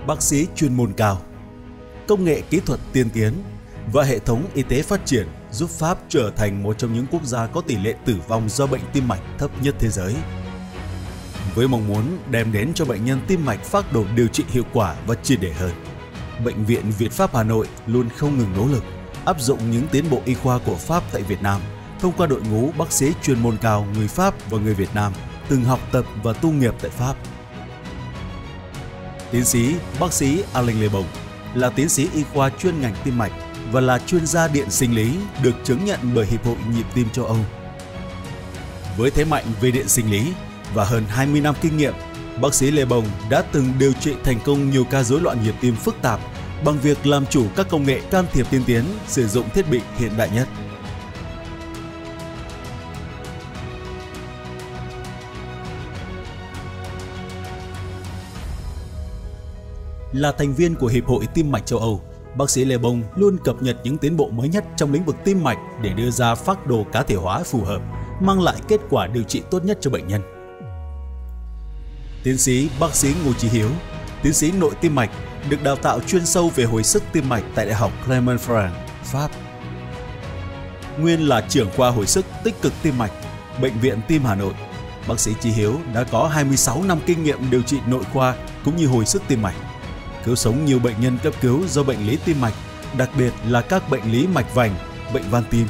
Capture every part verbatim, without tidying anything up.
bác sĩ chuyên môn cao, công nghệ kỹ thuật tiên tiến và hệ thống y tế phát triển giúp Pháp trở thành một trong những quốc gia có tỷ lệ tử vong do bệnh tim mạch thấp nhất thế giới. Với mong muốn đem đến cho bệnh nhân tim mạch phác đồ điều trị hiệu quả và triệt để hơn, Bệnh viện Việt Pháp Hà Nội luôn không ngừng nỗ lực áp dụng những tiến bộ y khoa của Pháp tại Việt Nam thông qua đội ngũ bác sĩ chuyên môn cao người Pháp và người Việt Nam từng học tập và tu nghiệp tại Pháp. Tiến sĩ bác sĩ Alain Lebon là tiến sĩ y khoa chuyên ngành tim mạch và là chuyên gia điện sinh lý được chứng nhận bởi Hiệp hội Nhịp tim châu Âu. Với thế mạnh về điện sinh lý và hơn hai mươi năm kinh nghiệm, bác sĩ Lebon đã từng điều trị thành công nhiều ca rối loạn nhịp tim phức tạp bằng việc làm chủ các công nghệ can thiệp tiên tiến, sử dụng thiết bị hiện đại nhất. Là thành viên của Hiệp hội Tim mạch châu Âu, bác sĩ Lebon luôn cập nhật những tiến bộ mới nhất trong lĩnh vực tim mạch để đưa ra phác đồ cá thể hóa phù hợp, mang lại kết quả điều trị tốt nhất cho bệnh nhân. Tiến sĩ bác sĩ Ngô Chí Hiếu, tiến sĩ nội tim mạch, được đào tạo chuyên sâu về hồi sức tim mạch tại Đại học Clermont-Ferrand, Pháp. Nguyên là trưởng khoa hồi sức tích cực tim mạch, Bệnh viện Tim Hà Nội, bác sĩ Chí Hiếu đã có hai mươi sáu năm kinh nghiệm điều trị nội khoa cũng như hồi sức tim mạch, cứu sống nhiều bệnh nhân cấp cứu do bệnh lý tim mạch, đặc biệt là các bệnh lý mạch vành, bệnh van tim.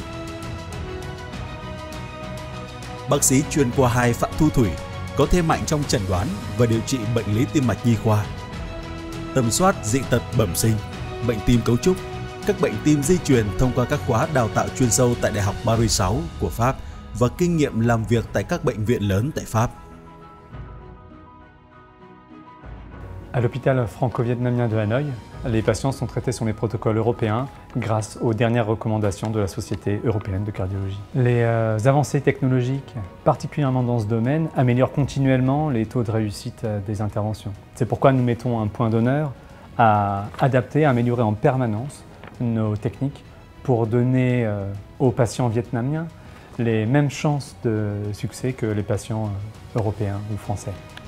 Bác sĩ chuyên khoa hai Phạm Thu Thủy có thế mạnh trong chẩn đoán và điều trị bệnh lý tim mạch nhi khoa, tầm soát dị tật bẩm sinh, bệnh tim cấu trúc, các bệnh tim di truyền thông qua các khóa đào tạo chuyên sâu tại Đại học Paris sáu của Pháp và kinh nghiệm làm việc tại các bệnh viện lớn tại Pháp. À l'hôpital franco-vietnamien de Hanoï, les patients sont traités sur les protocoles européens grâce aux dernières recommandations de la Société européenne de cardiologie. Les euh, avancées technologiques, particulièrement dans ce domaine, améliorent continuellement les taux de réussite des interventions. C'est pourquoi nous mettons un point d'honneur à adapter, à améliorer en permanence nos techniques pour donner euh, aux patients vietnamiens les mêmes chances de succès que les patients euh, européens ou français.